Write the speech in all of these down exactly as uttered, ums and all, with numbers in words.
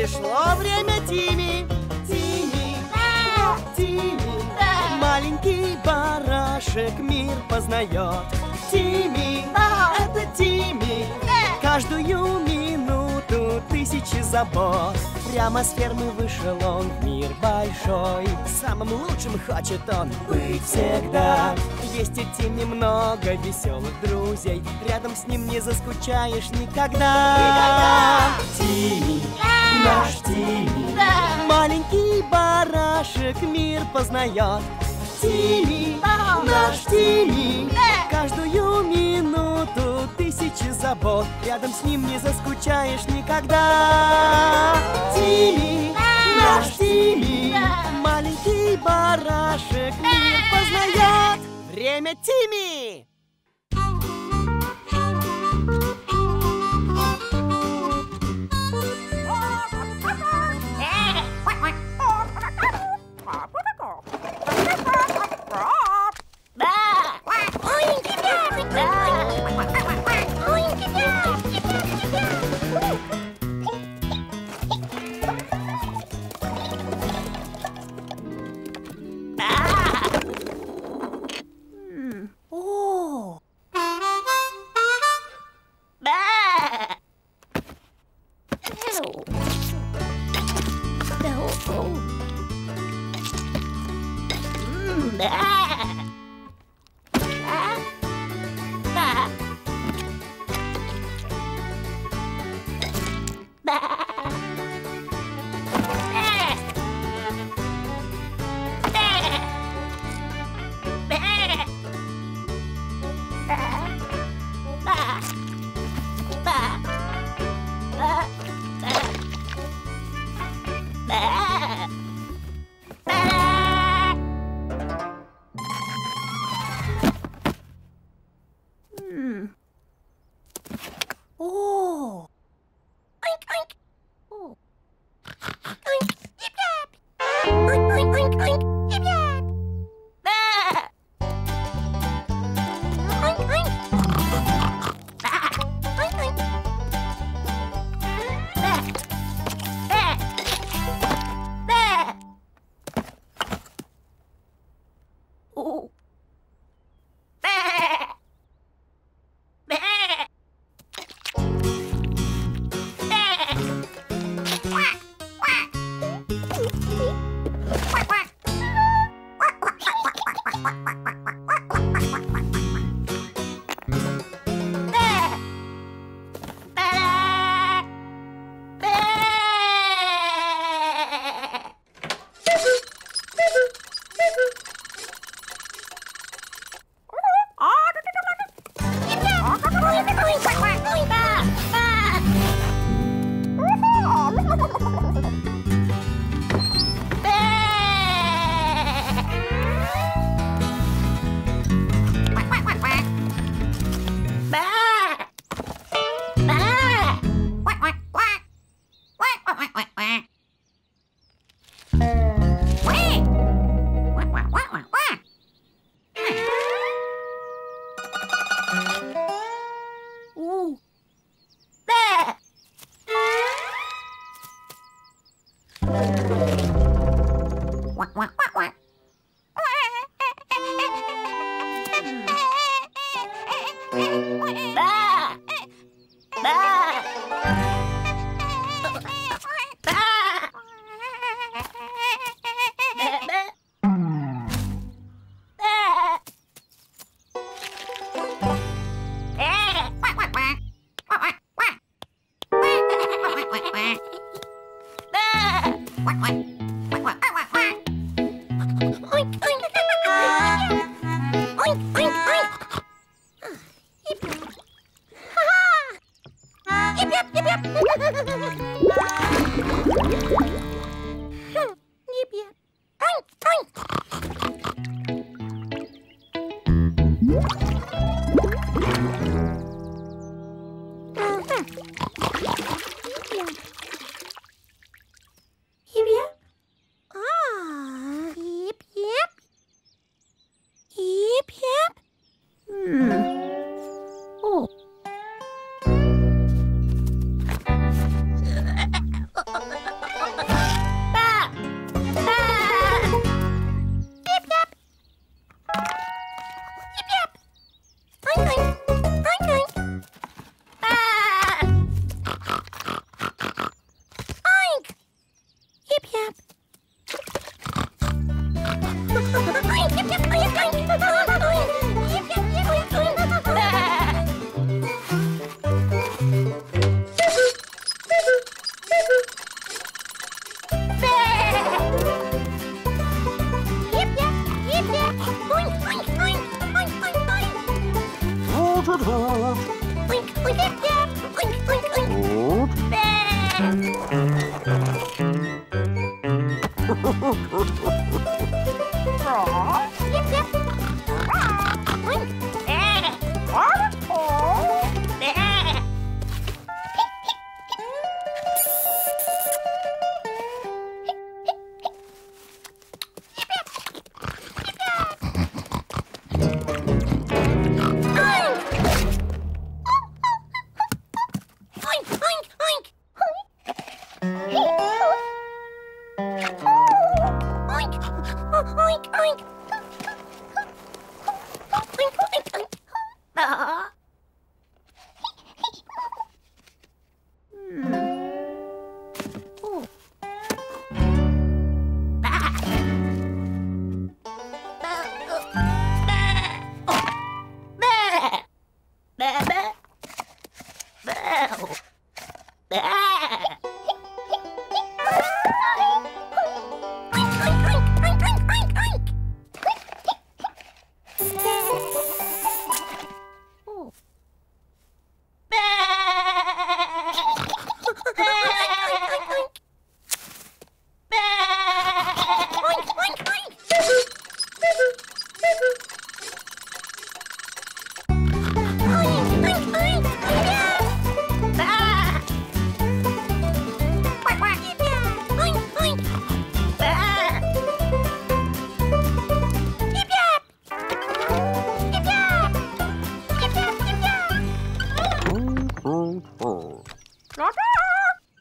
Пришло время Тимми. Тимми, Тимми, маленький барашек мир познает. Тимми, это Тимми, каждую минуту тысячи забот. Прямо с фермы вышел он в мир большой. Самым лучшим хочет он быть всегда. Есть у Тимми много веселых друзей. Рядом с ним не заскучаешь никогда. Никогда! Тимми, наш Тимми, маленький барашек мир познает. Тимми, наш Тимми, каждую минуту тысячи забот. Рядом с ним не заскучаешь никогда. Тимми, наш Тимми, маленький барашек мир познает. Время Тимми!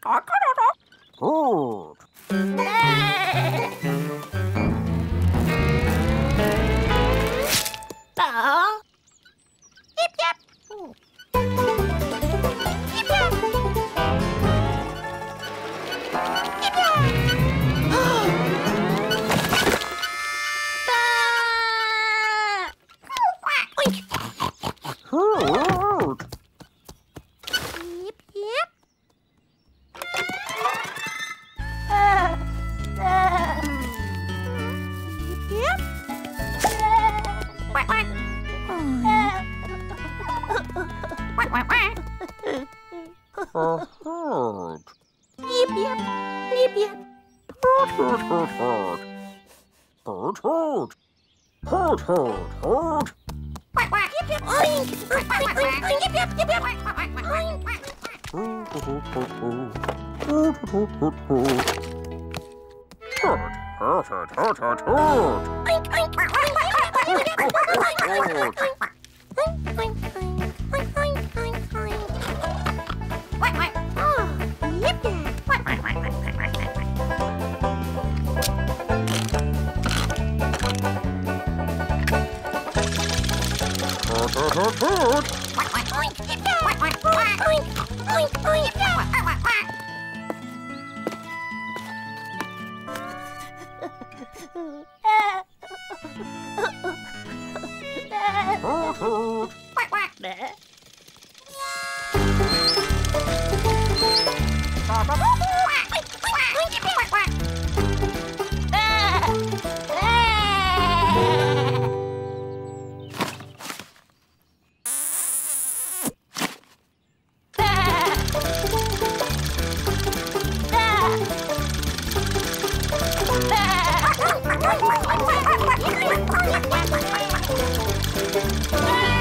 Good. Ah. Yip, yip. Yip, yip. Yip, yip. Good. Yip, yip. Yip, yip. Quack, quack. Quack, quack, quack. Good. Yip, yip. Yip, yip. Good, good, good, good. Good, good. Good, good, good. Quack, quack. Yip, yip. Oink. Quack, quack, quack, quack. Yip, yip, yip, yip. Quack, quack, quack, quack. Oink, quack, quack. Good, good, good, good. Good, good, good, good. Good, good, good, good, good, good. Oink, oink. Quack, quack, quack, quack, quack. Yip, yip, oink, oink, oink, oink, oink, oink. Oink, oink, oink. Oink, oink, oink, oink. Quack, quack. Oh, yip, yip. Quack, quack, quack, quack, quack, quack, quack. Good, good, good, good. Quack, quack, oink. Yip, yip. Quack, quack, quack. Oink, oink, oink. Yip, yip. Quack, quack, quack, quack. Good, good. Quack, quack. Yeah!